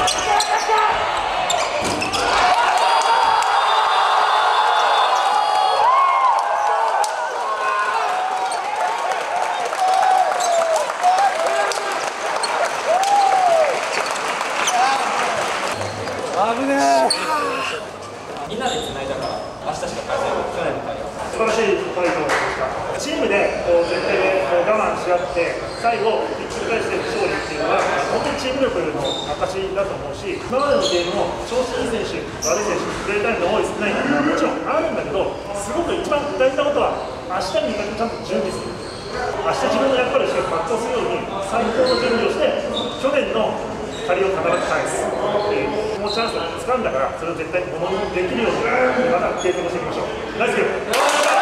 危ねえ。 みんなで繋いだから明日しか開催去年の会素晴らしいファイトでした。チームで全体で我慢し合って最後ひっくり返して勝利っていうのは本当にチーム力の証だと思うし、今までのゲームも調子いい選手、悪い選手、プレータイムの多い少ないっていうのはもちろんあるんだけど、すごく一番大事なことは明日に向かってちゃんと準備する。明日自分の役割をしっかり全うするように最高の準備をして去年の借りを必ず返すっていう、もうチャンスを掴んだからそれを絶対にものにできるようにまた継続していきましょう。ナイスゲーム。